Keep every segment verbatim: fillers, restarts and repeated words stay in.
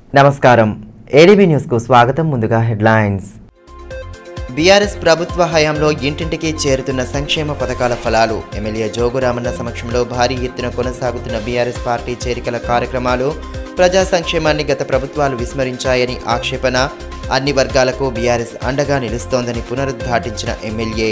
నమస్కారం ADB news కు స్వాగతం. ముందుగా హెడ్లైన్స్. బీఆర్ఎస్ ప్రభుత్వ హయాంలో ఇంటింటికి చేరుతున్న సంక్షేమ పథకాల ఫలాలు. ఎమ్మెల్యే జోగురామన్న సమక్షంలో భారీ ఎత్తున కొనసాగుతున్న బీఆర్ఎస్ పార్టీ చేరికల కార్యక్రమాలు. ప్రజా సంక్షేమాన్ని గత ప్రభుత్వాలు విస్మరించాయని ఆక్షేపణ. అన్ని వర్గాలకు బీఆర్ఎస్ అండగా నిలుస్తోందని పునరుద్ఘాటించిన ఎమ్మెల్యే.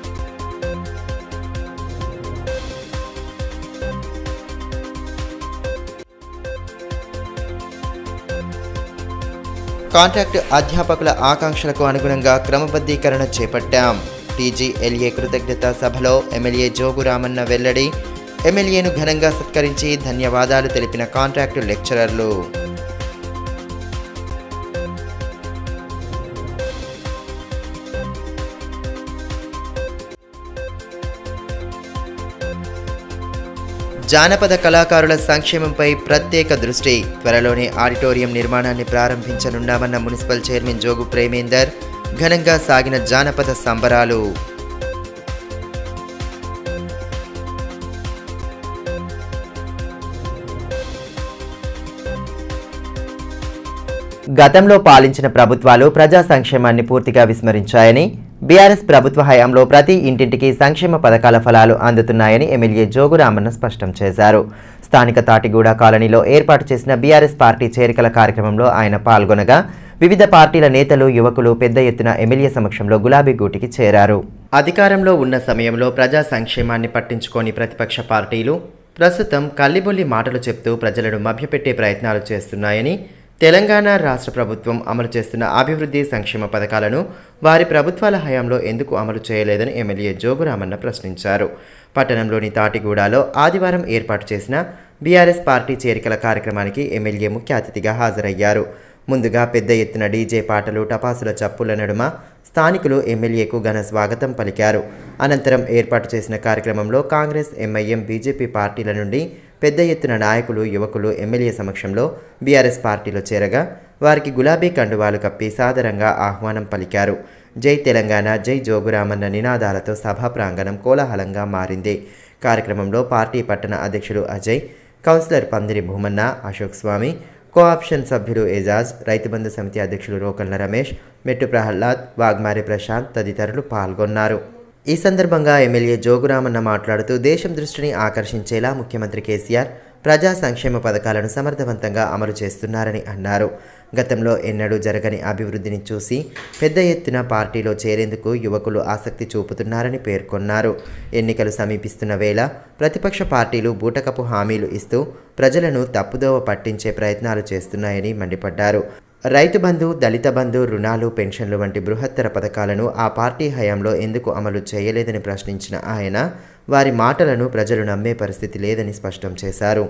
కాంట్రాక్ట్ అధ్యాపకుల ఆకాంక్షలకు అనుగుణంగా క్రమబద్ధీకరణ చేపట్టాం. టీజీఎల్ఏ కృతజ్ఞతా సభలో ఎమ్మెల్యే జోగురామన్న వెల్లడి. ఎమ్మెల్యేను ఘనంగా సత్కరించి ధన్యవాదాలు తెలిపిన కాంట్రాక్టు లెక్చరర్లు. జానపద కళాకారుల సంక్షేమంపై ప్రత్యేక దృష్టి. త్వరలోనే ఆడిటోరియం నిర్మాణాన్ని ప్రారంభించనున్నామన్న మున్సిపల్ చైర్మన్ జోగు ప్రేమేందర్. ఘనంగా సాగిన జానపద సంబరాలు. గతంలో పాలించిన ప్రభుత్వాలు ప్రజా సంక్షేమాన్ని పూర్తిగా విస్మరించాయని, బీఆర్ఎస్ ప్రభుత్వ హయాంలో ప్రతి ఇంటింటికి సంక్షేమ పథకాల ఫలాలు అందుతున్నాయని ఎమ్మెల్యే జోగురామన్న స్పష్టం చేశారు. స్థానిక తాటిగూడ కాలనీలో ఏర్పాటు చేసిన బీఆర్ఎస్ పార్టీ చేరికల కార్యక్రమంలో ఆయన పాల్గొనగా వివిధ పార్టీల నేతలు, యువకులు పెద్ద ఎత్తున ఎమ్మెల్యే సమక్షంలో గులాబీ గూటికి చేరారు. అధికారంలో ఉన్న సమయంలో ప్రజా సంక్షేమాన్ని పట్టించుకోని ప్రతిపక్ష పార్టీలు ప్రస్తుతం కల్లిబొల్లి మాటలు చెప్తూ ప్రజలను మభ్యపెట్టే ప్రయత్నాలు చేస్తున్నాయని, తెలంగాణ రాష్ట్ర ప్రభుత్వం అమలు చేస్తున్న అభివృద్ధి సంక్షేమ పథకాలను వారి ప్రభుత్వాల హయాంలో ఎందుకు అమలు చేయలేదని ఎమ్మెల్యే జోగురామన్న ప్రశ్నించారు. పట్టణంలోని తాటిగూడలో ఆదివారం ఏర్పాటు చేసిన బీఆర్ఎస్ పార్టీ చేరికల కార్యక్రమానికి ఎమ్మెల్యే ముఖ్య అతిథిగా హాజరయ్యారు. ముందుగా పెద్ద ఎత్తున డీజే పాటలు, టపాసుల చప్పుల నడుమ స్థానికులు ఎమ్మెల్యేకు ఘన స్వాగతం పలికారు. అనంతరం ఏర్పాటు చేసిన కార్యక్రమంలో కాంగ్రెస్, ఎంఐఎం, బీజేపీ పార్టీల నుండి పెద్ద ఎత్తున నాయకులు, యువకులు ఎమ్మెల్యే సమక్షంలో బీఆర్ఎస్ పార్టీలో చేరగా వారికి గులాబీ కండువాలు కప్పి సాదరంగా ఆహ్వానం పలికారు. జై తెలంగాణ, జై జోగురామన్న నినాదాలతో సభా ప్రాంగణం కోలాహలంగా మారింది. కార్యక్రమంలో పార్టీ పట్టణ అధ్యక్షులు అజయ్, కౌన్సిలర్ పందిరి భూమన్న, అశోక్ స్వామి, కోఆప్షన్ సభ్యులు ఏజాజ్, రైతుబంధు సమితి అధ్యక్షులు రోకల్న రమేష్, మెట్టు ప్రహ్లాద్, వాగ్మారి ప్రశాంత్ తదితరులు పాల్గొన్నారు. ఈ సందర్భంగా ఎమ్మెల్యే జోగురామన్న మాట్లాడుతూ దేశం దృష్టిని ఆకర్షించేలా ముఖ్యమంత్రి కేసీఆర్ ప్రజా సంక్షేమ పథకాలను సమర్థవంతంగా అమలు చేస్తున్నారని అన్నారు. గతంలో ఎన్నడూ జరగని అభివృద్ధిని చూసి పెద్ద ఎత్తున పార్టీలో చేరేందుకు యువకులు ఆసక్తి చూపుతున్నారని పేర్కొన్నారు. ఎన్నికలు సమీపిస్తున్న వేళ ప్రతిపక్ష పార్టీలు బూటకపు హామీలు ఇస్తూ ప్రజలను తప్పుదోవ పట్టించే ప్రయత్నాలు చేస్తున్నాయని మండిపడ్డారు. రైతు బంధు, దళిత బంధు, రుణాలు, పెన్షన్లు వంటి బృహత్తర పథకాలను ఆ పార్టీ హయాంలో ఎందుకు అమలు చేయలేదని ప్రశ్నించిన ఆయన వారి మాటలను ప్రజలు నమ్మే పరిస్థితి లేదని స్పష్టం చేశారు.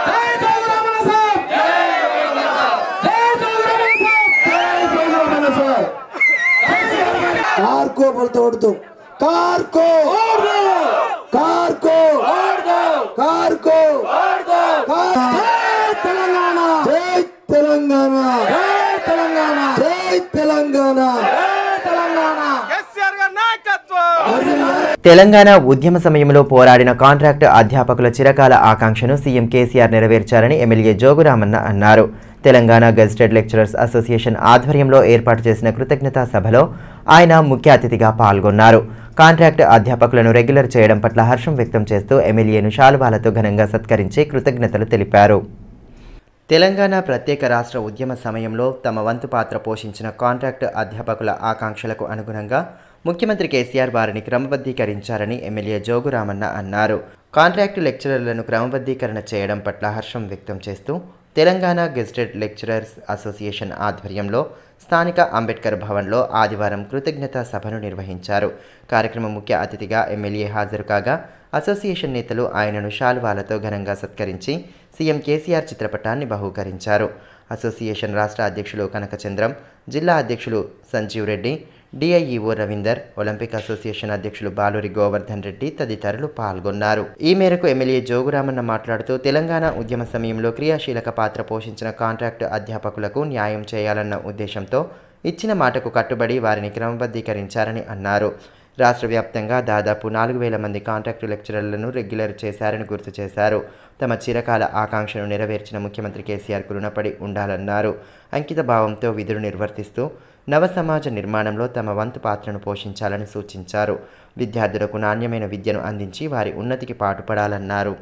తెలంగాణ ఉద్యమ సమయంలో పోరాడిన కాంట్రాక్ట్ అధ్యాపకుల చిరకాల ఆకాంక్షను సీఎం కేసీఆర్ నెరవేర్చారని ఎమ్మెల్యే జోగురామన్న అన్నారు. తెలంగాణ గెజిటెడ్ లెక్చరర్స్ అసోసియేషన్ ఆధ్వర్యంలో ఏర్పాటు చేసిన కృతజ్ఞతా సభలో ఆయన ముఖ్య అతిథిగా పాల్గొన్నారు. కాంట్రాక్ట్ అధ్యాపకులను రెగ్యులర్ చేయడం పట్ల హర్షం వ్యక్తం చేస్తూ ఎమ్మెల్యేను శాలువాలతో ఘనంగా సత్కరించి కృతజ్ఞతలు తెలిపారు. తెలంగాణ ప్రత్యేక రాష్ట్ర ఉద్యమ సమయంలో తమ వంతు పాత్ర పోషించిన కాంట్రాక్ట్ అధ్యాపకుల ఆకాంక్షలకు అనుగుణంగా ముఖ్యమంత్రి కేసీఆర్ వారిని క్రమబద్ధీకరించారని ఎమ్మెల్యే జోగురామన్న అన్నారు. కాంట్రాక్టు లెక్చరర్లను క్రమబద్ధీకరణ చేయడం పట్ల హర్షం వ్యక్తం చేస్తూ తెలంగాణ గెజిటెడ్ లెక్చరర్స్ అసోసియేషన్ ఆధ్వర్యంలో స్థానిక అంబేద్కర్ భవన్లో ఆదివారం కృతజ్ఞతా సభను నిర్వహించారు. కార్యక్రమం ముఖ్య అతిథిగా ఎమ్మెల్యే హాజరు కాగా అసోసియేషన్ నేతలు ఆయనను శాలువాలతో ఘనంగా సత్కరించి సీఎం కేసీఆర్ చిత్రపటాన్ని బహూకరించారు. అసోసియేషన్ రాష్ట్ర అధ్యక్షులు కనకచంద్రం, జిల్లా అధ్యక్షులు Sanjeev Reddy, DIEO Ravinder, Olympic association అధ్యక్షులు బాలూరి గోవర్ధన్ రెడ్డి తదితరులు పాల్గొన్నారు. ఈ మేరకు ఎమ్మెల్యే జోగురామన్న మాట్లాడుతూ తెలంగాణ ఉద్యమ సమయంలో క్రియాశీలక పాత్ర పోషించిన కాంట్రాక్టు అధ్యాపకులకు న్యాయం చేయాలన్న ఉద్దేశంతో ఇచ్చిన మాటకు కట్టుబడి వారిని క్రమబద్ధీకరించారని అన్నారు. రాష్ట్ర వ్యాప్తంగా దాదాపు నాలుగు వేల మంది కాంట్రాక్టు లెక్చరర్లను రెగ్యులర్ చేశారని గుర్తు చేశారు. తమ చిరకాల ఆకాంక్షను నెరవేర్చిన ముఖ్యమంత్రి కేసీఆర్కు రుణపడి ఉండాలన్నారు. అంకిత భావంతో విధులు నిర్వర్తిస్తూ నవ సమాజ నిర్మాణంలో తమ వంతు పాత్రను పోషించాలని సూచించారు. విద్యార్థులకు నాణ్యమైన విద్యను అందించి వారి ఉన్నతికి పాటుపడాలన్నారు.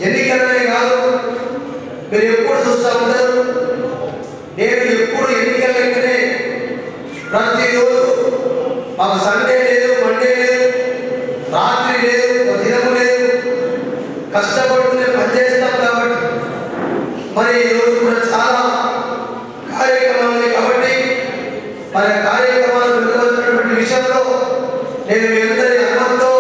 కష్టపడుతూనే పనిచేస్తాం కాబట్టి మరి ఈరోజు కూడా చాలా కార్యక్రమాలు కాబట్టి మరి కార్యక్రమాలు నిర్వహించినటువంటి విషయంలో నేను మీ అందరి అనుమతితో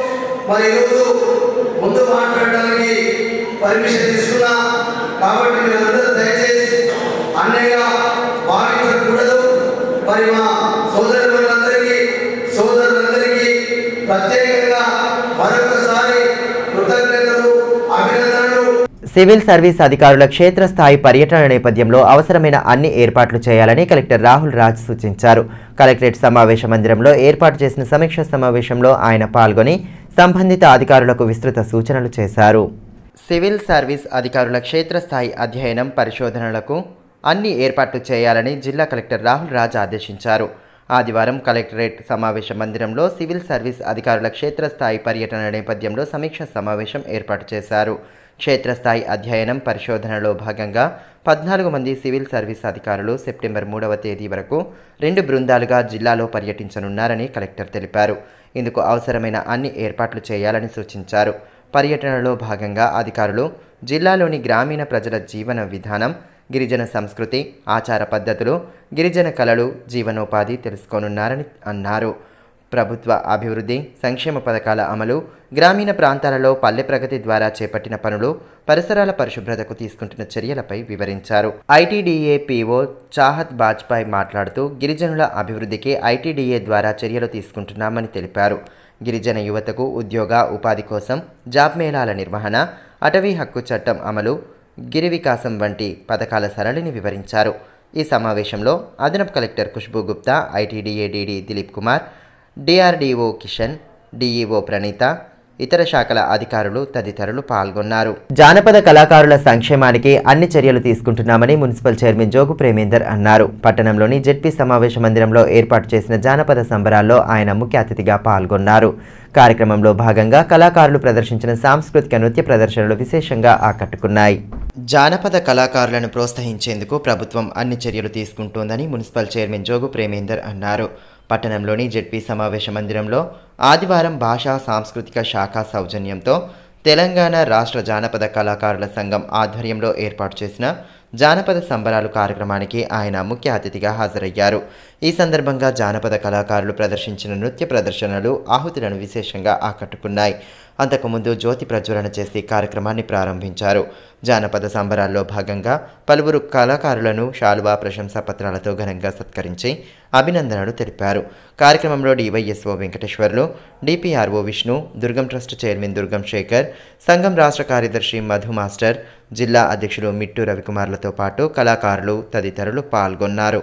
మరి ఈరోజు ముందు మాట్లాడడానికి పర్మిషన్ తీసుకున్నా. కాబట్టి మీరందరూ దయచేసి అన్నయ్యగా భావించకూడదు. మరి మా సోదరులందరికీ సోదరులందరికీ ప్రత్యేకంగా మరొకసారి కృతజ్ఞతలు, అభినందనలు. సివిల్ సర్వీస్ అధికారుల క్షేత్రస్థాయి పర్యటన నేపథ్యంలో అవసరమైన అన్ని ఏర్పాట్లు చేయాలని కలెక్టర్ రాహుల్ రాజ్ సూచించారు. కలెక్టరేట్ సమావేశ మందిరంలో ఏర్పాటు చేసిన సమీక్ష సమావేశంలో ఆయన పాల్గొని సంబంధిత అధికారులకు విస్తృత సూచనలు చేశారు. సివిల్ సర్వీస్ అధికారుల క్షేత్రస్థాయి అధ్యయనం పరిశోధనలకు అన్ని ఏర్పాట్లు చేయాలని జిల్లా కలెక్టర్ రాహుల్ రాజ్ ఆదేశించారు. ఆదివారం కలెక్టరేట్ సమావేశ మందిరంలో సివిల్ సర్వీస్ అధికారుల క్షేత్రస్థాయి పర్యటన నేపథ్యంలో సమీక్ష సమావేశం ఏర్పాటు చేశారు. క్షేత్రస్థాయి అధ్యయనం పరిశోధనలో భాగంగా పద్నాలుగు మంది సివిల్ సర్వీస్ అధికారులు సెప్టెంబర్ మూడవ తేదీ వరకు రెండు బృందాలుగా జిల్లాలో పర్యటించనున్నారని కలెక్టర్ తెలిపారు. ఇందుకు అవసరమైన అన్ని ఏర్పాట్లు చేయాలని సూచించారు. పర్యటనలో భాగంగా అధికారులు జిల్లాలోని గ్రామీణ ప్రజల జీవన విధానం, గిరిజన సంస్కృతి, ఆచార పద్ధతులు, గిరిజన కళలు, జీవనోపాధి తెలుసుకోనున్నారని అన్నారు. ప్రభుత్వ అభివృద్ధి సంక్షేమ పథకాల అమలు, గ్రామీణ ప్రాంతాలలో పల్లె ప్రగతి ద్వారా చేపట్టిన పనులు, పరిసరాల పరిశుభ్రతకు తీసుకుంటున్న చర్యలపై వివరించారు. ఐటీడీఏ పీఓ చాహత్ బాజ్పాయ్ మాట్లాడుతూ గిరిజనుల అభివృద్ధికి ఐటీడీఏ ద్వారా చర్యలు తీసుకుంటున్నామని తెలిపారు. గిరిజన యువతకు ఉద్యోగ ఉపాధి కోసం జాబ్ మేళాల నిర్వహణ, అటవీ హక్కు చట్టం అమలు, గిరి వికాసం వంటి పథకాల సరళిని వివరించారు. ఈ సమావేశంలో అదనపు collector Khushbu Gupta, ITDA DD Dilip Kumar, DRDO Kishan, DEO Praneetha, ఇతర శాఖల అధికారులు తదితరులు పాల్గొన్నారు. జానపద కళాకారుల సంక్షేమానికి అన్ని చర్యలు తీసుకుంటున్నామని మున్సిపల్ చైర్మన్ జోగు ప్రేమేందర్ అన్నారు. పట్టణంలోని జెడ్పీ సమావేశ మందిరంలో ఏర్పాటు చేసిన జానపద సంబరాల్లో ఆయన ముఖ్య అతిథిగా పాల్గొన్నారు. కార్యక్రమంలో భాగంగా కళాకారులు ప్రదర్శించిన సాంస్కృతిక నృత్య ప్రదర్శనలు విశేషంగా ఆకట్టుకున్నాయి. జానపద కళాకారులను ప్రోత్సహించేందుకు ప్రభుత్వం అన్ని చర్యలు తీసుకుంటోందని మున్సిపల్ చైర్మన్ జోగు ప్రేమేందర్ అన్నారు. పట్టణంలోని జెడ్పీ సమావేశ మందిరంలో ఆదివారం భాషా సాంస్కృతిక శాఖ సౌజన్యంతో తెలంగాణ రాష్ట్ర జానపద కళాకారుల సంఘం ఆధ్వర్యంలో ఏర్పాటు చేసిన జానపద సంబరాలు కార్యక్రమానికి ఆయన ముఖ్య అతిథిగా హాజరయ్యారు. ఈ సందర్భంగా జానపద కళాకారులు ప్రదర్శించిన నృత్య ప్రదర్శనలు ఆహుతులను విశేషంగా ఆకట్టుకున్నాయి. అంతకుముందు జ్యోతి ప్రజ్వలన చేసి కార్యక్రమాన్ని ప్రారంభించారు. జానపద సంబరాల్లో భాగంగా పలువురు కళాకారులను శాలువా ప్రశంసా పత్రాలతో ఘనంగా సత్కరించి అభినందనలు తెలిపారు. కార్యక్రమంలో DYSO Venkateshwarlu, DPRO Vishnu, Durgam trust chairman Durgam Shekar, సంఘం రాష్ట్ర కార్యదర్శి మధు మాస్టర్, జిల్లా అధ్యక్షులు మిట్టు రవికుమార్లతో పాటు కళాకారులు తదితరులు పాల్గొన్నారు.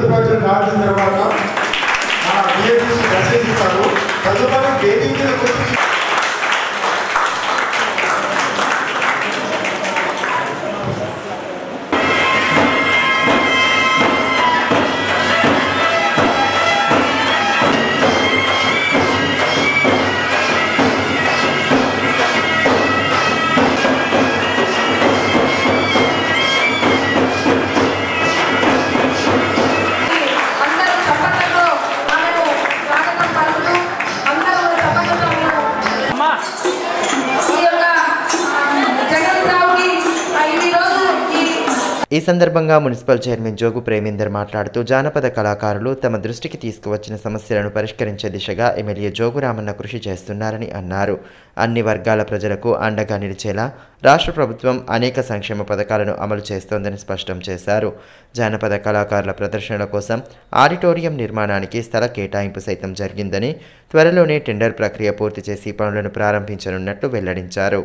ఈ సందర్భంగా మున్సిపల్ చైర్మన్ జోగు ప్రేమేందర్ మాట్లాడుతూ జానపద కళాకారులు తమ దృష్టికి తీసుకువచ్చిన సమస్యలను పరిష్కరించే దిశగా ఎమ్మెల్యే జోగురామన్న కృషి చేస్తున్నారని అన్నారు. అన్ని వర్గాల ప్రజలకు అండగా నిలిచేలా రాష్ట్ర ప్రభుత్వం అనేక సంక్షేమ పథకాలను అమలు చేస్తోందని స్పష్టం చేశారు. జానపద కళాకారుల ప్రదర్శనల కోసం ఆడిటోరియం నిర్మాణానికి స్థల కేటాయింపు సైతం జరిగిందని, త్వరలోనే టెండర్ ప్రక్రియ పూర్తి చేసి పనులను ప్రారంభించనున్నట్లు వెల్లడించారు.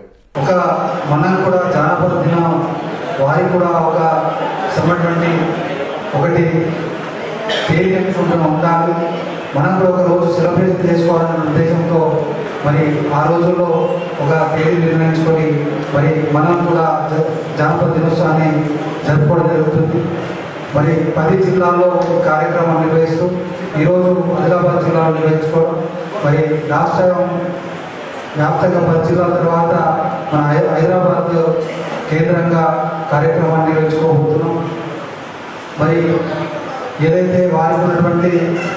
వారికి కూడా ఒక సమైనటువంటి ఒకటి తేలికగా ఉండాలి. మనం కూడా ఒక రోజు సెలబ్రేట్ చేసుకోవాలనే ఉద్దేశంతో మరి ఆ రోజుల్లో ఒక తేదీ నిర్ణయించుకొని మరి మనం కూడా జానపద దినోత్సవాన్ని జరుపుకోవడం జరుగుతుంది. మరి పది జిల్లాల్లో ఈ కార్యక్రమం నిర్వహిస్తూ ఈరోజు ఆదిలాబాద్ జిల్లాలో నిర్వహించుకోవడం, మరి రాష్ట్రం వ్యాప్తంగా పది జిల్లాల తర్వాత మన హైదరాబాద్ కేంద్రంగా కార్యక్రమాన్ని నిర్వహించుకోబోతున్నాం. మరి ఏదైతే వారికి ఉన్నటువంటి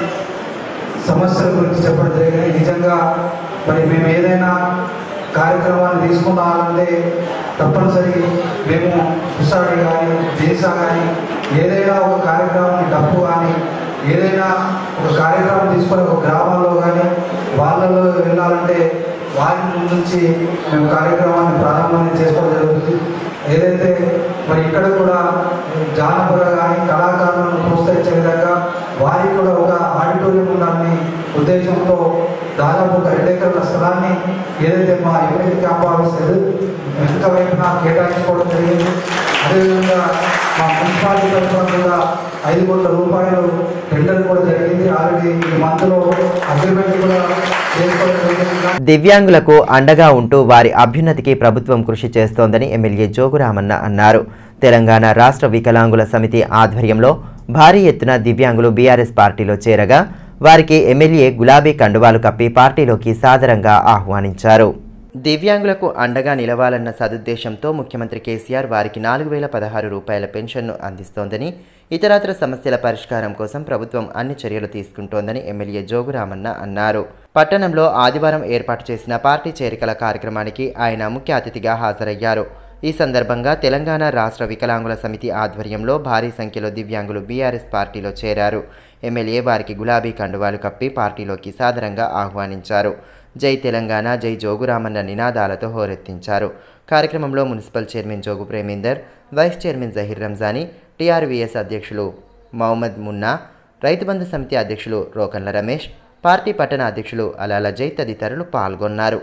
సమస్యల గురించి చెప్పడం జరిగింది. నిజంగా మరి మేము ఏదైనా కార్యక్రమాన్ని తీసుకున్నామంటే తప్పనిసరి మేము కుసాడి కానీ దేశా కానీ ఏదైనా ఒక కార్యక్రమాన్ని డప్పు కానీ ఏదైనా ఒక కార్యక్రమం తీసుకొని ఒక గ్రామాల్లో కానీ వాళ్ళలో వెళ్ళాలంటే వారి నుంచి మేము కార్యక్రమాన్ని ప్రారంభం చేసుకోవడం జరుగుతుంది. ఏదైతే మరి ఇక్కడ కూడా జానపద కానీ కళాకారులను ప్రోత్సహించే విధంగా వారికి కూడా ఒక ఆడిటోరియం ఉండాలని ఉద్దేశంతో దాదాపు ఒక రెండు ఎకరాల స్థలాన్ని ఏదైతే మా ఎమ్మెల్యే క్యాంప్ ఆఫీస్ వెనుక వైపున కేటాయించుకోవడం జరిగింది. అదేవిధంగా మా మున్సిపాలిటీ తరఫున కూడా ఐదు కోట్ల రూపాయలు టెండర్ కూడా జరిగింది. ఆల్రెడీ ఈ మంత్లో అగ్రిమెంట్ కూడా చేసుకోవడం జరిగింది. దివ్యాంగులకు అండగా ఉంటూ వారి అభ్యున్నతికి ప్రభుత్వం కృషి చేస్తోందని ఎమ్మెల్యే జోగురామన్న అన్నారు. తెలంగాణ రాష్ట్ర వికలాంగుల సమితి ఆధ్వర్యంలో భారీ ఎత్తున దివ్యాంగులు బీఆర్ఎస్ పార్టీలో చేరగా వారికి ఎమ్మెల్యే గులాబీ కండువాలు కప్పి పార్టీలోకి సాదరంగా ఆహ్వానించారు. దివ్యాంగులకు అండగా నిలవాలన్న సదుద్దేశంతో ముఖ్యమంత్రి కేసీఆర్ వారికి నాలుగు వేల పదహారు రూపాయల పెన్షన్ను అందిస్తోందని, ఇతరత్ర సమస్యల పరిష్కారం కోసం ప్రభుత్వం అన్ని చర్యలు తీసుకుంటోందని ఎమ్మెల్యే జోగురామన్న అన్నారు. పట్టణంలో ఆదివారం ఏర్పాటు చేసిన పార్టీ చేరికల కార్యక్రమానికి ఆయన ముఖ్య అతిథిగా హాజరయ్యారు. ఈ సందర్భంగా తెలంగాణ రాష్ట్ర వికలాంగుల సమితి ఆధ్వర్యంలో భారీ సంఖ్యలో దివ్యాంగులు బీఆర్ఎస్ పార్టీలో చేరారు. ఎమ్మెల్యే వారికి గులాబీ కండువాలు కప్పి పార్టీలోకి సాదరంగా ఆహ్వానించారు. జై తెలంగాణ, జై జోగురామన్న నినాదాలతో హోరెత్తించారు. కార్యక్రమంలో municipal chairman Jogu Premender, vice chairman Zaheer Ramzani, TRVS అధ్యక్షులు మహమ్మద్ మున్నా, రైతు బంధు సమితి అధ్యక్షులు రోకన్ల రమేష్, పార్టీ పట్టణ అధ్యక్షులు అలాల జై తదితరులు పాల్గొన్నారు.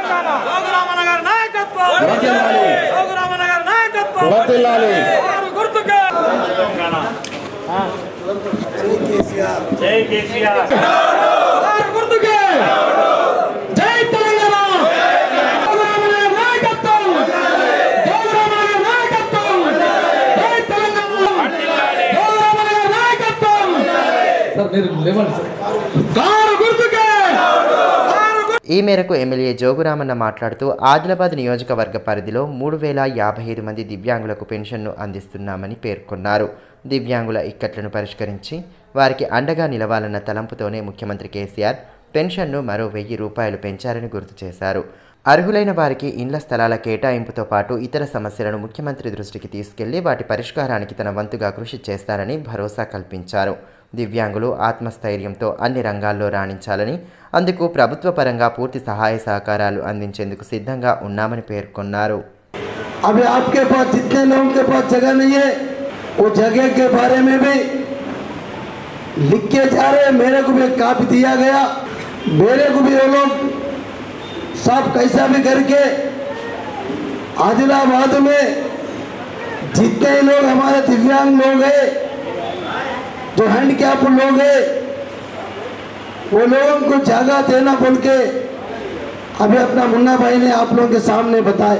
ఈ మేరకు ఎమ్మెల్యే జోగురామన్న మాట్లాడుతూ ఆదిలాబాద్ నియోజకవర్గ పరిధిలో మూడు వేల యాభై ఐదు మంది దివ్యాంగులకు పెన్షన్ను అందిస్తున్నామని పేర్కొన్నారు. దివ్యాంగుల ఇక్కట్లను పరిష్కరించి వారికి అండగా నిలవాలన్న తలంపుతోనే ముఖ్యమంత్రి కేసీఆర్ పెన్షన్ను మరో వెయ్యి రూపాయలు పెంచారని గుర్తు చేశారు. అర్హులైన వారికి ఇండ్ల స్థలాల కేటాయింపుతో పాటు ఇతర సమస్యలను ముఖ్యమంత్రి దృష్టికి తీసుకెళ్లి వాటి పరిష్కారానికి తన వంతుగా కృషి చేస్తారని భరోసా కల్పించారు. దివ్యాంగులు ఆత్మస్థైర్యంతో అన్ని రంగాల్లో రాణించాలని, అందుకు ప్రభుత్వ పరంగా పూర్తి సహాయ సహకారాలు అందించేందుకు సిద్ధంగా ఉన్నామని పేర్కొన్నారు. अभी आपके पास जितने लोगों के पास जगह नहीं है वो जगह के बारे में भी लिख के जा रहे हैं. मेरे को भी काफी दिया गया, मेरे को भी वो लोग सब कैसा भी करके आदिलाबाद में जितने लोग हमारे दिव्यांग लोग हैं, जो हैंडीकैप लोग हैं, वो लोगों को जगह देना बोल के अभी अपना मुन्ना भाई ने आप लोगों के सामने बताए.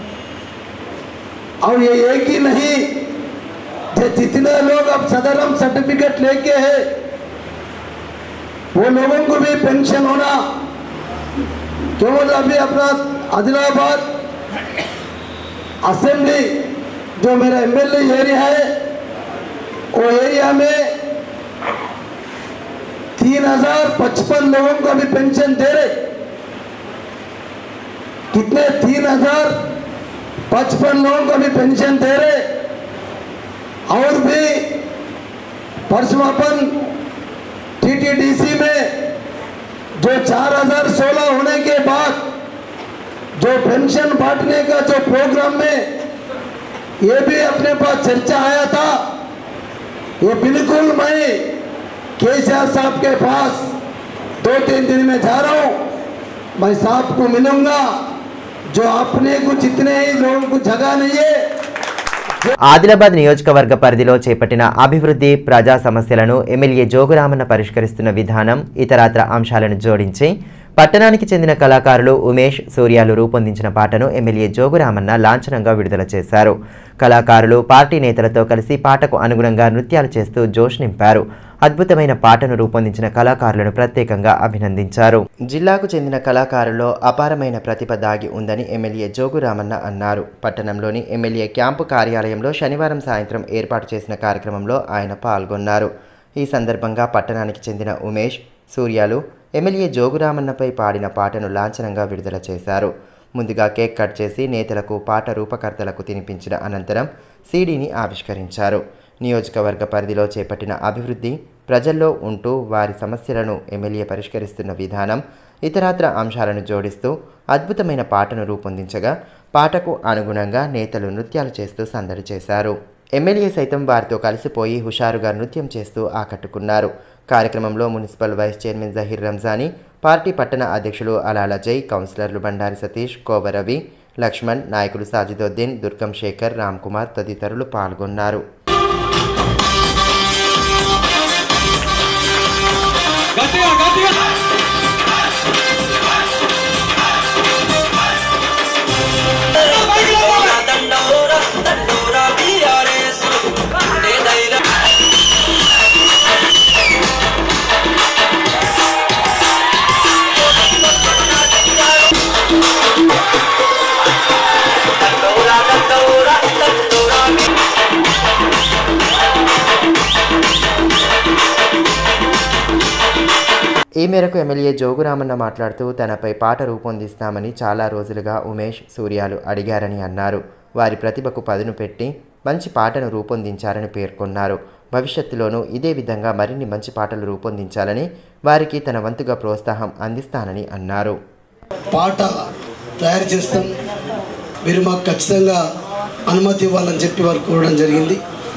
और ये एक ही नहीं, जितने लोग अब सदरम सर्टिफिकेट लेके हैं वो लोगों को भी पेंशन होना. केवल अभी अपना आदिलाबाद असेंबली जो मेरा एमएलए एरिया है वो एरिया में तीन हजार पचपन लोगों को अभी पेंशन दे रहे. कितने? तीन हजार पचपन लोगों को भी पेंशन दे रहे. और भी परसों अपन टीटीडीसी में जो चार हजार सोलह होने के बाद जो पेंशन बांटने का जो प्रोग्राम में ये भी अपने पास चर्चा आया था. ये बिल्कुल मैं केसीआर साहब के पास दो तीन दिन में जा रहा हूँ. मैं साहब को मिलूंगा. जो अपने को जितने ही लोगों को जगह नहीं है, जो ఆదిలాబాద్ నియోజకవర్గ పరిధిలో చేపట్టిన అభివృద్ధి ప్రజా సమస్యలను ఎమ్మెల్యే జోగురామన్న పరిష్కరిస్తున్న విధానం ఇతరత్ర అంశాలను జోడించి పట్టణానికి చెందిన కళాకారులు ఉమేష్ సూర్యాలు రూపొందించిన పాటను ఎమ్మెల్యే జోగురామన్న లాంఛనంగా విడుదల చేశారు. కళాకారులు పార్టీ నేతలతో కలిసి పాటకు అనుగుణంగా నృత్యాలు చేస్తూ జోష్ నింపారు. అద్భుతమైన పాటను రూపొందించిన కళాకారులను ప్రత్యేకంగా అభినందించారు. జిల్లాకు చెందిన కళాకారుల్లో అపారమైన ప్రతిభ దాగి ఉందని ఎమ్మెల్యే జోగురామన్న అన్నారు. పట్టణంలోని ఎమ్మెల్యే క్యాంపు కార్యాలయంలో శనివారం సాయంత్రం ఏర్పాటు చేసిన కార్యక్రమంలో ఆయన పాల్గొన్నారు. ఈ సందర్భంగా పట్టణానికి చెందిన ఉమేష్ సూర్యాలు ఎమ్మెల్యే జోగురామన్నపై పాడిన పాటను లాంఛనంగా విడుదల చేశారు. ముందుగా కేక్ కట్ చేసి నేతలకు పాట రూపకర్తలకు తినిపించిన అనంతరం సీడీని ఆవిష్కరించారు. నియోజకవర్గ పరిధిలో చేపట్టిన అభివృద్ధి ప్రజల్లో ఉంటూ వారి సమస్యలను ఎమ్మెల్యే పరిష్కరిస్తున్న విధానం ఇతరత్ర అంశాలను జోడిస్తూ అద్భుతమైన పాటను రూపొందించగా పాటకు అనుగుణంగా నేతలు నృత్యాలు చేస్తూ సందడి చేశారు. ఎమ్మెల్యే సైతం వారితో కలిసిపోయి హుషారుగా నృత్యం చేస్తూ ఆకట్టుకున్నారు. కార్యక్రమంలో municipal vice chairman Zaheer Ramzani, party పట్టణ అధ్యక్షులు అలాల జై, కౌన్సిలర్లు బండారి సతీష్, కోవరవి, లక్ష్మణ్, నాయకులు సాజిదోద్దీన్, దుర్గం శేఖర్, రామ్ కుమార్ తదితరులు పాల్గొన్నారు. ఈ మేరకు ఎమ్మెల్యే జోగురామన్న మాట్లాడుతూ తనపై పాట రూపొందిస్తామని చాలా రోజులుగా ఉమేష్ సూర్యాలు అడిగారని అన్నారు. వారి ప్రతిభకు పదును పెట్టి మంచి పాటను రూపొందించారని పేర్కొన్నారు. భవిష్యత్తులోనూ ఇదే విధంగా మరిన్ని మంచి పాటలు రూపొందించాలని వారికి తన వంతుగా ప్రోత్సాహం అందిస్తానని అన్నారు. పాట తయారు చేస్తాం, మీరు మాకు ఖచ్చితంగా అనుమతి ఇవ్వాలని చెప్పి వారు కోరడం జరిగింది.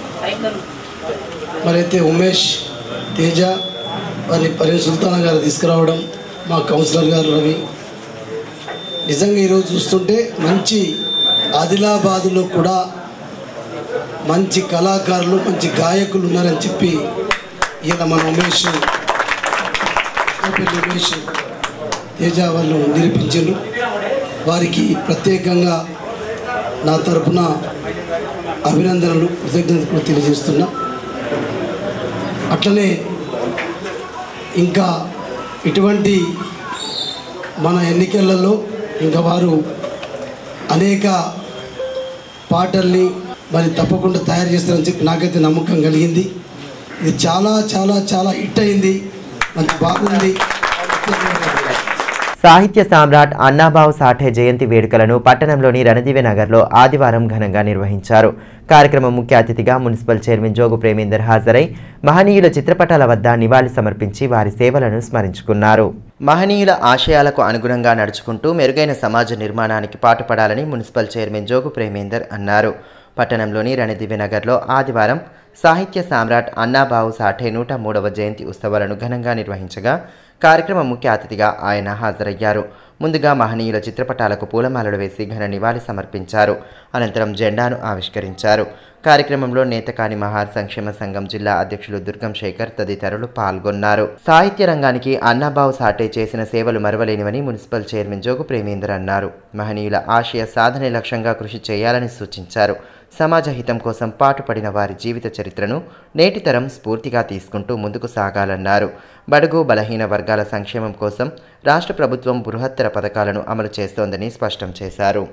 మరైతే ఉమేష్ తేజ వారిని పరి సుల్తానా గారు తీసుకురావడం, మా కౌన్సిలర్ గారు రవి, నిజంగా ఈరోజు చూస్తుంటే మంచి ఆదిలాబాదులో కూడా మంచి కళాకారులు మంచి గాయకులు ఉన్నారని చెప్పి ఇలా మన ఉమేష్ ఉమేష్ తేజ వాళ్ళు నిరూపించారు. వారికి ప్రత్యేకంగా నా తరపున అభినందనలు కృతజ్ఞతలు తెలియజేస్తున్నా. అట్లనే ఇంకా ఇటువంటి మన ఎన్నికలలో ఇంకా వారు అనేక పాటల్ని మరి తప్పకుండా తయారు చేస్తారని చెప్పి నాకైతే నమ్మకం కలిగింది. ఇది చాలా చాలా చాలా హిట్ అయింది, మంచి బాగుంది. సాహిత్య సామ్రాట్ అన్నాబావు సాఠే జయంతి వేడుకలను పట్టణంలోని రణదివె నగర్లో ఆదివారం ఘనంగా నిర్వహించారు. కార్యక్రమం ముఖ్య అతిథిగా మున్సిపల్ చైర్మన్ జోగు ప్రేమేందర్ హాజరై మహనీయుల చిత్రపటాల వద్ద నివాళి సమర్పించి వారి సేవలను స్మరించుకున్నారు. మహనీయుల ఆశయాలకు అనుగుణంగా నడుచుకుంటూ మెరుగైన సమాజ నిర్మాణానికి పాటుపడాలని మున్సిపల్ చైర్మన్ జోగు ప్రేమేందర్ అన్నారు. పట్టణంలోని రణదివె నగర్లో ఆదివారం సాహిత్య సామ్రాట్ అన్నాబావు సాఠే నూట మూడవ జయంతి ఉత్సవాలను ఘనంగా నిర్వహించగా కార్యక్రమం ముఖ్య అతిథిగా ఆయన హాజరయ్యారు. ముందుగా మహనీయుల చిత్రపటాలకు పూలమాలలు వేసి ఘన నివాళి సమర్పించారు. అనంతరం జెండాను ఆవిష్కరించారు. కార్యక్రమంలో నేతకాని మహార్ సంక్షేమ సంఘం జిల్లా అధ్యక్షులు దుర్గం శేఖర్ తదితరులు పాల్గొన్నారు. సాహిత్య రంగానికి అన్నాబావు సాఠే చేసిన సేవలు మరవలేనివని మున్సిపల్ చైర్మన్ జోగు ప్రేమేందర్ అన్నారు. మహనీయుల ఆశయ సాధనే లక్ష్యంగా కృషి చేయాలని సూచించారు. సమాజ హితం కోసం పాటుపడిన వారి జీవిత చరిత్రను నేటి తరం స్ఫూర్తిగా తీసుకుంటూ ముందుకు సాగాలన్నారు. బడుగు బలహీన వర్గాల సంక్షేమం కోసం రాష్ట్ర ప్రభుత్వం బృహత్తర పథకాలను అమలు చేస్తోందని స్పష్టం చేశారు.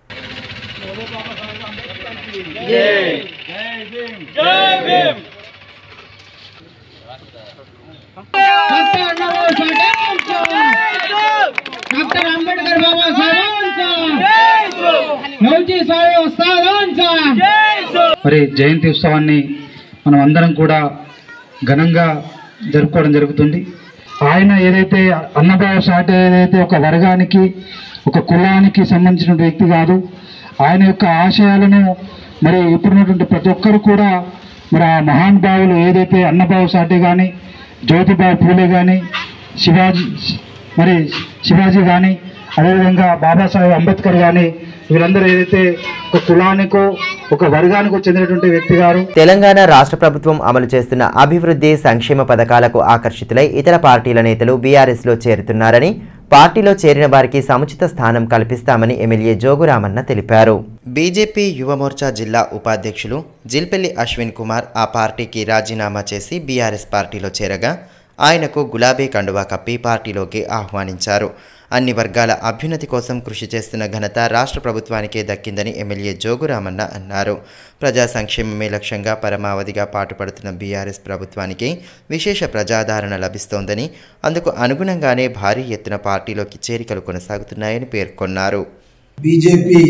మరి జయంతి ఉత్సవాన్ని మనం అందరం కూడా ఘనంగా జరుపుకోవడం జరుగుతుంది. ఆయన ఏదైతే అన్నబావు సాఠే ఏదైతే ఒక వర్గానికి ఒక కులానికి సంబంధించిన వ్యక్తి కాదు, ఆయన యొక్క ఆశయాలను మరి ఇప్పుడున్నటువంటి ప్రతి ఒక్కరు కూడా మరి ఆ మహానుభావులు ఏదైతే అన్నబావు సాఠే కానీ, జ్యోతిబాయి పూలే కానీ, శివాజీ మరి శివాజీ కానీ అదేవిధంగా బాబాసాహెబ్ అంబేద్కర్ కానీ వీళ్ళందరూ ఏదైతే ఒక కులానికో ఒక వర్గానికో చెందినటువంటి వ్యక్తి గారు. తెలంగాణ రాష్ట్ర ప్రభుత్వం అమలు చేస్తున్న అభివృద్ధి సంక్షేమ పథకాలకు ఆకర్షితులై ఇతర పార్టీల నేతలు బీఆర్ఎస్లో చేరుతున్నారని, పార్టీలో చేరిన వారికి సముచిత స్థానం కల్పిస్తామని ఎమ్మెల్యే జోగురామన్న తెలిపారు. బీజేపీ యువమోర్చా జిల్లా ఉపాధ్యక్షులు జిల్పెల్లి అశ్విన్ కుమార్ ఆ పార్టీకి రాజీనామా చేసి బీఆర్ఎస్ పార్టీలో చేరగా ఆయనకు గులాబీ కండువా కప్పి పార్టీలోకి ఆహ్వానించారు. అన్ని వర్గాల అభ్యున్నతి కోసం కృషి చేస్తున్న ఘనత రాష్ట్ర ప్రభుత్వానికే దక్కిందని ఎమ్మెల్యే జోగురామన్న అన్నారు. ప్రజా సంక్షేమమే లక్ష్యంగా పరమావధిగా పాటుపడుతున్న బీఆర్ఎస్ ప్రభుత్వానికి విశేష ప్రజాదరణ లభిస్తోందని, అందుకు అనుగుణంగానే భారీ ఎత్తున పార్టీలోకి చేరికలు కొనసాగుతున్నాయని పేర్కొన్నారు. బీజేపీ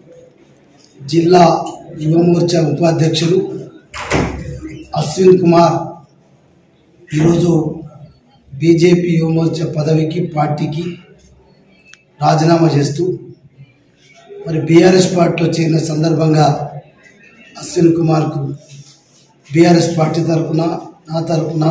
జిల్లా యువమోర్చా ఉపాధ్యక్షులు అశ్విన్ కుమార్ ఈరోజు బీజేపీ యువమోర్చా పదవికి పార్టీకి రాజీనామా చేస్తూ మరి బీఆర్ఎస్ పార్టీలో చేరిన సందర్భంగా అశ్విన్ కుమార్కు బీఆర్ఎస్ పార్టీ తరఫున, నా తరఫున,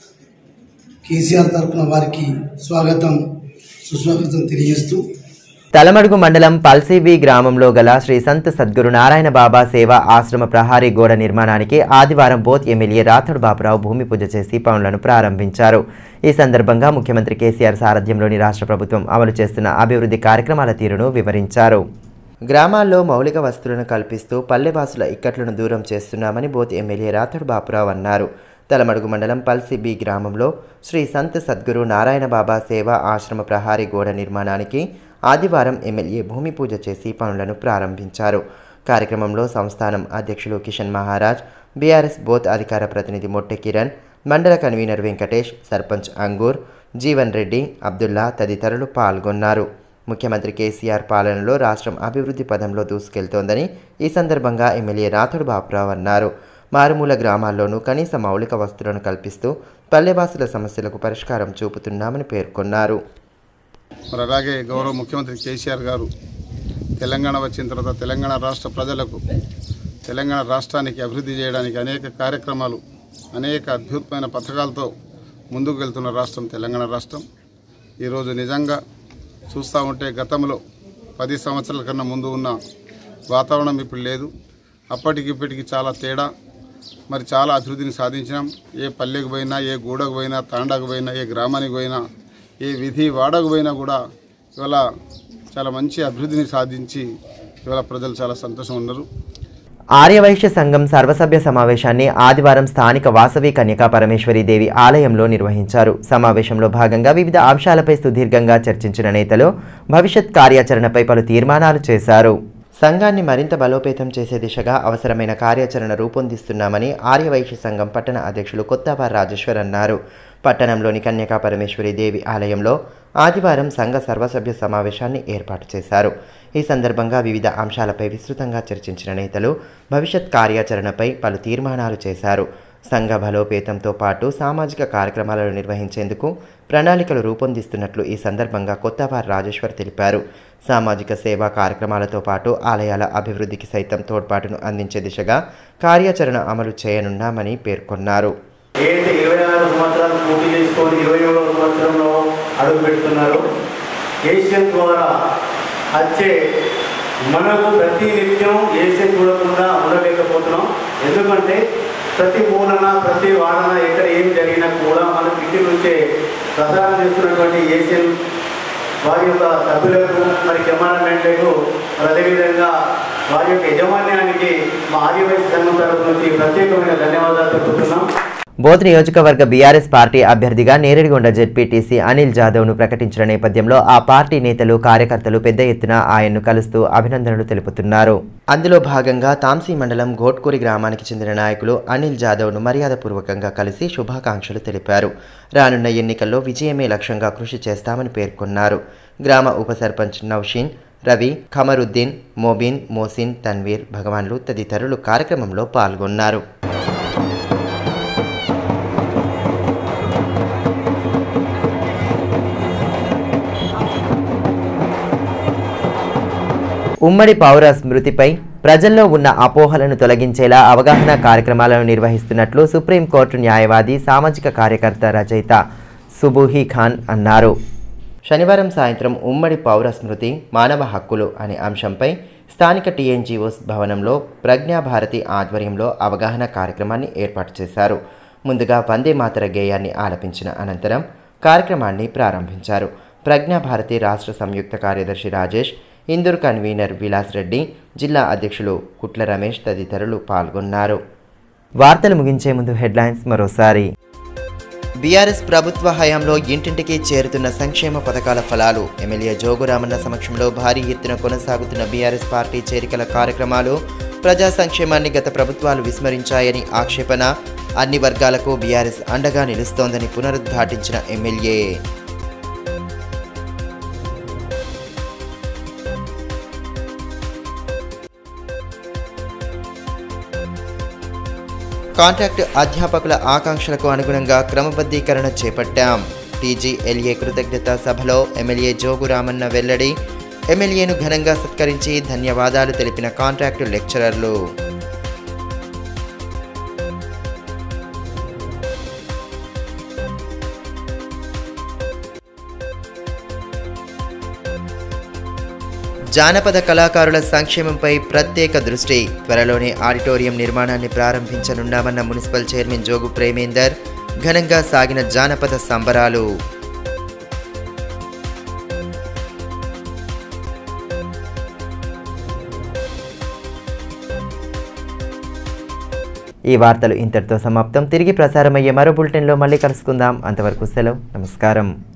కేసీఆర్ తరఫున వారికి స్వాగతం సుస్వాగతం తెలియజేస్తూ తలమడుగు మండలం పల్సీబీ గ్రామంలో గల శ్రీ సంత్ సద్గురు నారాయణ బాబా సేవా ఆశ్రమ ప్రహారీ గోడ నిర్మాణానికి ఆదివారం బోత్ ఎమ్మెల్యే రాథోడ్ బాపురావు భూమి పూజ చేసి పనులను ప్రారంభించారు. ఈ సందర్భంగా ముఖ్యమంత్రి కేసీఆర్ సారథ్యంలోని రాష్ట్ర ప్రభుత్వం అమలు చేస్తున్న అభివృద్ధి కార్యక్రమాల తీరును వివరించారు. గ్రామాల్లో మౌలిక వసతులను కల్పిస్తూ పల్లెవాసుల ఇక్కట్లను దూరం చేస్తున్నామని బోత్ ఎమ్మెల్యే రాథోడ్ బాపురావు అన్నారు. తలమడుగు మండలం పల్సీబీ గ్రామంలో శ్రీ సంత్ సద్గురు నారాయణ బాబా సేవా ఆశ్రమ ప్రహారీ గోడ నిర్మాణానికి ఆదివారం ఎమ్మెల్యే భూమి పూజ చేసి పనులను ప్రారంభించారు. కార్యక్రమంలో సంస్థానం అధ్యక్షులు కిషన్ మహారాజ్, బీఆర్ఎస్ బోత్ అధికార ప్రతినిధి మొట్టె కిరణ్, మండల కన్వీనర్ వెంకటేష్, సర్పంచ్ అంగూర్, జీవన్ రెడ్డి, అబ్దుల్లా తదితరులు పాల్గొన్నారు. ముఖ్యమంత్రి కేసీఆర్ పాలనలో రాష్ట్రం అభివృద్ధి పదంలో దూసుకెళ్తోందని ఈ సందర్భంగా ఎమ్మెల్యే రాథోడ్ బాపురావు అన్నారు. మారుమూల గ్రామాల్లోనూ కనీస మౌలిక వసతులను కల్పిస్తూ పల్లెవాసుల సమస్యలకు పరిష్కారం చూపుతున్నామని పేర్కొన్నారు. మరి అలాగే గౌరవ ముఖ్యమంత్రి కేసీఆర్ గారు తెలంగాణ వచ్చిన తర్వాత తెలంగాణ రాష్ట్ర ప్రజలకు, తెలంగాణ రాష్ట్రానికి అభివృద్ధి చేయడానికి అనేక కార్యక్రమాలు, అనేక అద్భుతమైన పథకాలతో ముందుకు వెళ్తున్న రాష్ట్రం తెలంగాణ రాష్ట్రం. ఈరోజు నిజంగా చూస్తూ ఉంటే గతంలో పది సంవత్సరాల కన్నా ముందు ఉన్న వాతావరణం ఇప్పుడు లేదు. అప్పటికి ఇప్పటికి చాలా తేడా. మరి చాలా అభివృద్ధిని సాధించినాం. ఏ పల్లెకు పోయినా, ఏ గూడకు పోయినా, తాండాకు పోయినా, ఏ గ్రామానికి పోయినా, ఏ విధి వాడకు పోయినా కూడా ఇవాళ చాలా మంచి అభివృద్ధిని సాధించి ఇవాళ ప్రజలు చాలా సంతోషం ఉన్నారు. ఆర్యవైశ్య సంఘం సర్వసభ్య సమావేశాన్ని ఆదివారం స్థానిక వాసవి కన్యకా పరమేశ్వరి దేవి ఆలయంలో నిర్వహించారు. సమావేశంలో భాగంగా వివిధ అంశాలపై సుదీర్ఘంగా చర్చించిన నేతలు భవిష్యత్ కార్యాచరణపై పలు తీర్మానాలు చేశారు. సంఘాన్ని మరింత బలోపేతం చేసే దిశగా అవసరమైన కార్యాచరణ రూపొందిస్తున్నామని ఆర్యవైశ్య సంఘం పట్టణ అధ్యక్షులు కొత్తవార్ రాజేశ్వర్ అన్నారు. పట్టణంలోని కన్యకా పరమేశ్వరి దేవి ఆలయంలో ఆదివారం సంఘ సర్వసభ్య సమావేశాన్ని ఏర్పాటు చేశారు. ఈ సందర్భంగా వివిధ అంశాలపై విస్తృతంగా చర్చించిన నేతలు భవిష్యత్ కార్యాచరణపై పలు తీర్మానాలు చేశారు. సంఘ బలోపేతంతో పాటు సామాజిక కార్యక్రమాలను నిర్వహించేందుకు ప్రణాళికలు రూపొందిస్తున్నట్లు ఈ సందర్భంగా కొత్తవార్ రాజేశ్వర్ తెలిపారు. సామాజిక సేవా కార్యక్రమాలతో పాటు ఆలయాల అభివృద్ధికి సైతం తోడ్పాటును అందించే దిశగా కార్యాచరణ అమలు చేయనున్నామని పేర్కొన్నారు. ఏదైతే ఇరవై ఆరు సంవత్సరాలు పూర్తి చేసుకొని ఇరవై ఏడవ సంవత్సరంలో అడుగు పెడుతున్నారు. ఏషియన్ ద్వారా వచ్చే మనకు ప్రతి నిత్యం ఏషియన్ చూడకుండా ఉండలేకపోతున్నాం. ఎందుకంటే ప్రతి మూలన, ప్రతి వాడన ఎక్కడ ఏం జరిగినా కూడా మనకు ఇంటి నుంచే ప్రసారం చేస్తున్నటువంటి ఏషియన్ వారి యొక్క సభ్యులకు, మరి కెమెరామెన్లకు, మరి అదేవిధంగా వారి యొక్క యజమాన్యానికి మా ఆర్యవైశ్య సంఘం తరఫు నుంచి ప్రత్యేకమైన ధన్యవాదాలు తెలుపుతున్నాం. బోధ్ నియోజకవర్గ బీఆర్ఎస్ పార్టీ అభ్యర్థిగా నేరేడిగొండ జెడ్పీటీసీ అనిల్ జాదవ్ను ప్రకటించిన నేపథ్యంలో ఆ పార్టీ నేతలు, కార్యకర్తలు పెద్ద ఎత్తున ఆయన్ను కలుస్తూ అభినందనలు తెలుపుతున్నారు. అందులో భాగంగా తాంసీ మండలం ఘోట్కూరి గ్రామానికి చెందిన నాయకులు అనిల్ జాదవ్ను మర్యాదపూర్వకంగా కలిసి శుభాకాంక్షలు తెలిపారు. రానున్న ఎన్నికల్లో విజయమే లక్ష్యంగా కృషి చేస్తామని పేర్కొన్నారు. గ్రామ ఉప సర్పంచ్ నౌషీన్, రవి, ఖమరుద్దీన్, మోబిన్, మోసిన్, తన్వీర్, భగవాన్లు తదితరులు కార్యక్రమంలో పాల్గొన్నారు. ఉమ్మడి పౌర స్మృతిపై ప్రజల్లో ఉన్న అపోహలను తొలగించేలా అవగాహన కార్యక్రమాలను నిర్వహిస్తున్నట్లు సుప్రీంకోర్టు న్యాయవాది, సామాజిక కార్యకర్త, రచయిత సుబూహీ ఖాన్ అన్నారు. శనివారం సాయంత్రం ఉమ్మడి పౌర స్మృతి మానవ హక్కులు అనే అంశంపై స్థానిక టీఎన్జీఓస్ భవనంలో ప్రజ్ఞాభారతి ఆధ్వర్యంలో అవగాహన కార్యక్రమాన్ని ఏర్పాటు చేశారు. ముందుగా వందే మాతర గేయాన్ని ఆలపించిన అనంతరం కార్యక్రమాన్ని ప్రారంభించారు. ప్రజ్ఞాభారతి రాష్ట్ర సంయుక్త కార్యదర్శి రాజేష్, ఇందూర్ కన్వీనర్ విలాస్ రెడ్డి, జిల్లా అధ్యక్షులు కుట్ల రమేష్ తదితరులు పాల్గొన్నారు. వార్తలు ముగించే ముందు హెడ్లైన్స్ మరోసారి. బీఆర్ఎస్ ప్రభుత్వ హయాంలో ఇంటింటికి చేరుతున్న సంక్షేమ పథకాల ఫలాలు. ఎమ్మెల్యే జోగు రామన్న సమక్షంలో భారీ ఎత్తున కొనసాగుతున్న బీఆర్ఎస్ పార్టీ చేరికల కార్యక్రమాలు. ప్రజా సంక్షేమాన్ని గత ప్రభుత్వాలు విస్మరించాయని ఆక్షేపణ. అన్ని వర్గాలకు బీఆర్ఎస్ అండగా నిలుస్తోందని పునరుద్ఘాటించిన ఎమ్మెల్యే. కాంట్రాక్టు అధ్యాపకుల ఆకాంక్షలకు అనుగుణంగా క్రమబద్ధీకరణ చేపట్టాం. టీజీఎల్ఏ కృతజ్ఞతా సభలో ఎమ్మెల్యే జోగు రామన్న వెల్లడి. ఎమ్మెల్యేను ఘనంగా సత్కరించి ధన్యవాదాలు తెలిపిన కాంట్రాక్టు లెక్చరర్లు. జానపద కళాకారుల సంక్షేమంపై ప్రత్యేక దృష్టి. త్వరలోనే ఆడిటోరియం నిర్మాణాన్ని ప్రారంభించనున్నామన్న మున్సిపల్ చైర్మన్ జోగు ప్రేమేందర్. ఘనంగా సాగిన జానపద సంబరాలు. ఈ వార్తలు ఇంతటితో సమాప్తం. తిరిగి ప్రసారమయ్యే మరో బులెటిన్లో మళ్ళీ కలుసుకుందాం. అంతవరకు సెలవు. నమస్కారం.